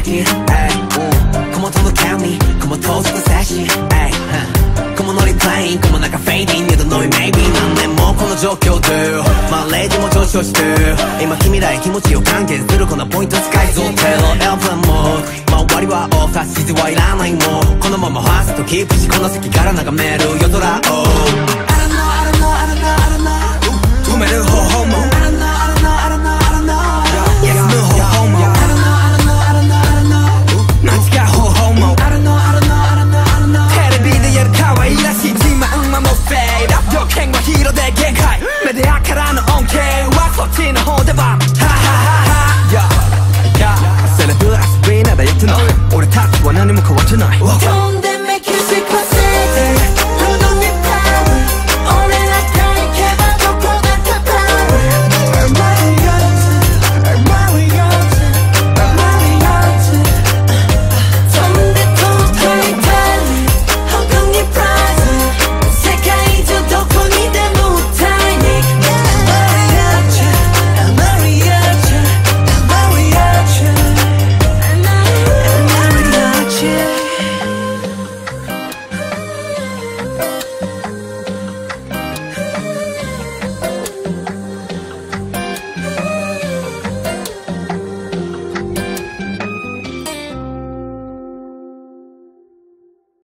가지 Come on to the county Come on to the sashi Come on 너리 playing Come on like a fading You don't know it maybe 난 내 몸この状況でまあレジも上昇して今君らへ気持ちを還元するこのポイント使いぞテロエアプランモード周りはオフ指示はいらないもうこのままファーストキープしこの席から眺める夜空を